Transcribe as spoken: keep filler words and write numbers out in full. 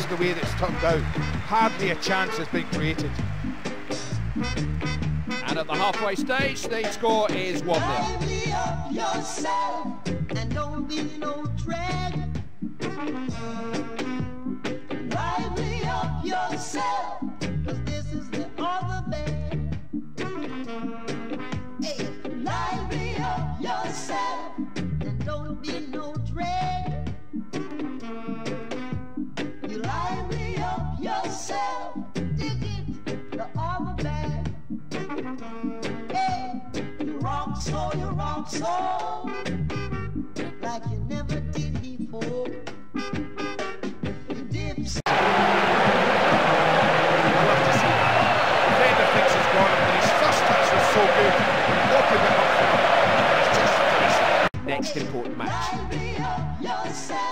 that's the way that's turned out. Hardly a chance has been created. And at the halfway stage, the score is one nil. Lively up yourself and don't be no drag. Lively up yourself, cause this is the other band. Hey, lively up yourself and don't be no drag. You lively up yourself, dig it, the other band. Hey, you rock so, you rock so, like you never did before. You dip so. I love to see that. The defender thinks he's got him, but his first touch was so good. Opened it up for him. It's just, it's Next important match. Lively up yourself.